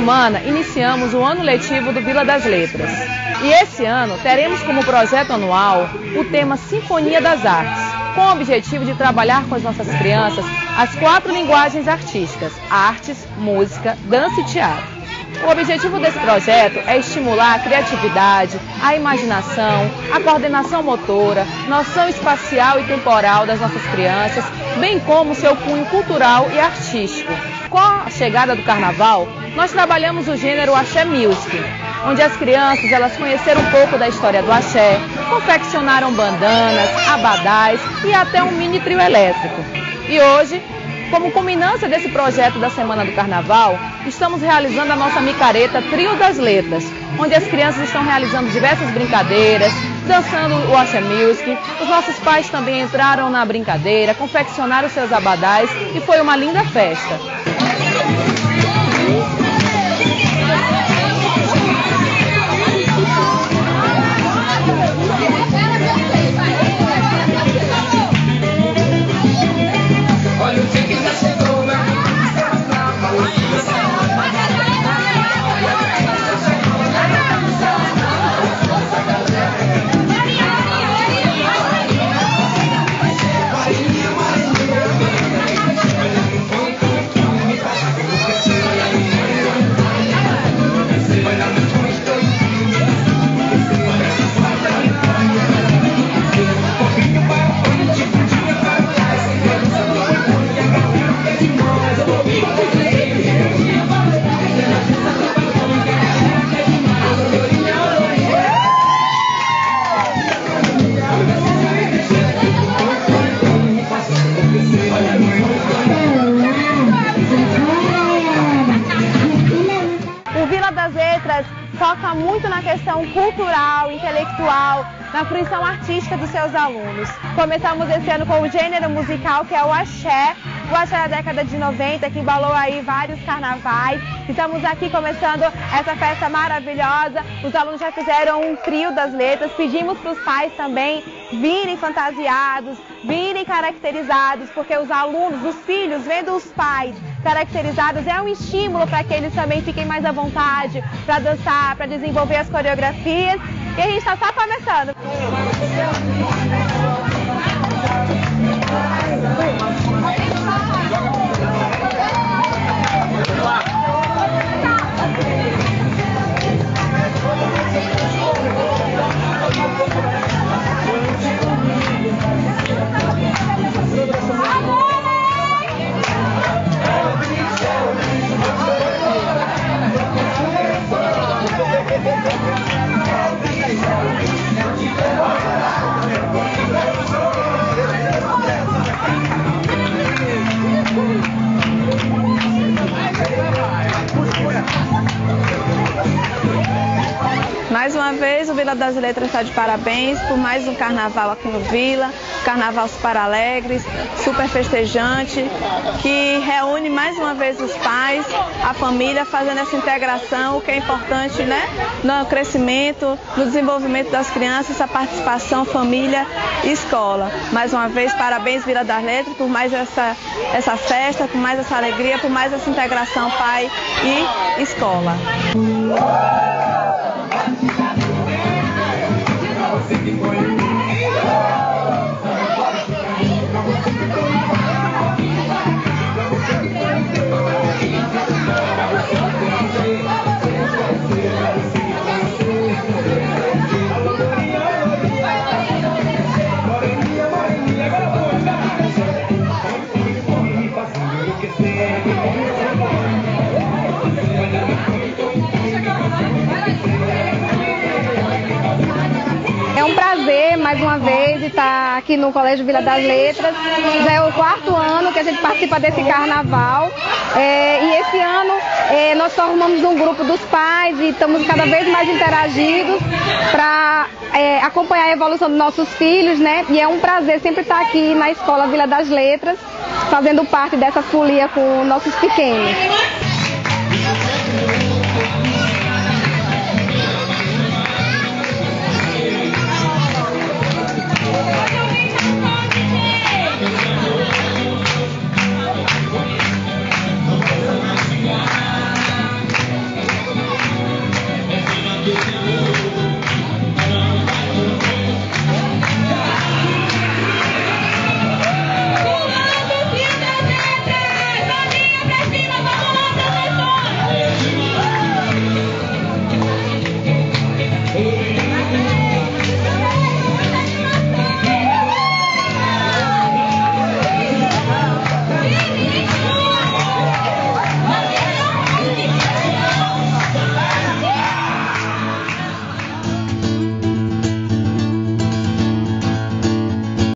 semana, iniciamos o ano letivo do Vila das Letras. E esse ano teremos como projeto anual o tema Sinfonia das Artes, com o objetivo de trabalhar com as nossas crianças as 4 linguagens artísticas: artes, música, dança e teatro. O objetivo desse projeto é estimular a criatividade, a imaginação, a coordenação motora, noção espacial e temporal das nossas crianças, bem como seu cunho cultural e artístico. Com a chegada do carnaval, nós trabalhamos o gênero Axé Music, onde as crianças elas conheceram um pouco da história do axé, confeccionaram bandanas, abadás e até um mini trio elétrico. E hoje, como culminância desse projeto da Semana do Carnaval, estamos realizando a nossa micareta Trio das Letras, onde as crianças estão realizando diversas brincadeiras, dançando o Axé Music. Os nossos pais também entraram na brincadeira, confeccionaram seus abadás e foi uma linda festa. Foca muito na questão cultural, intelectual, na fruição artística dos seus alunos. Começamos esse ano com o gênero musical que é o axé da década de 90, que embalou aí vários carnavais. Estamos aqui começando essa festa maravilhosa. Os alunos já fizeram um trio das letras. Pedimos para os pais também virem fantasiados, virem caracterizados, porque os alunos, os filhos, vendo os pais caracterizados, é um estímulo para que eles também fiquem mais à vontade para dançar, para desenvolver as coreografias. E a gente está só começando. Mais uma vez, o Vila das Letras está de parabéns por mais um carnaval aqui no Vila, carnaval super alegre, super festejante, que reúne mais uma vez os pais, a família, fazendo essa integração, o que é importante, né, no crescimento, no desenvolvimento das crianças, essa participação família e escola. Mais uma vez, parabéns Vila das Letras por mais essa festa, por mais essa alegria, por mais essa integração pai e escola. É um prazer, mais uma vez, estar aqui no Colégio Vila das Letras. Já é o 4º ano que a gente participa desse carnaval. E esse ano nós formamos um grupo dos pais e estamos cada vez mais interagidos para acompanhar a evolução dos nossos filhos, né? E é um prazer sempre estar aqui na Escola Vila das Letras, fazendo parte dessa folia com nossos pequenos.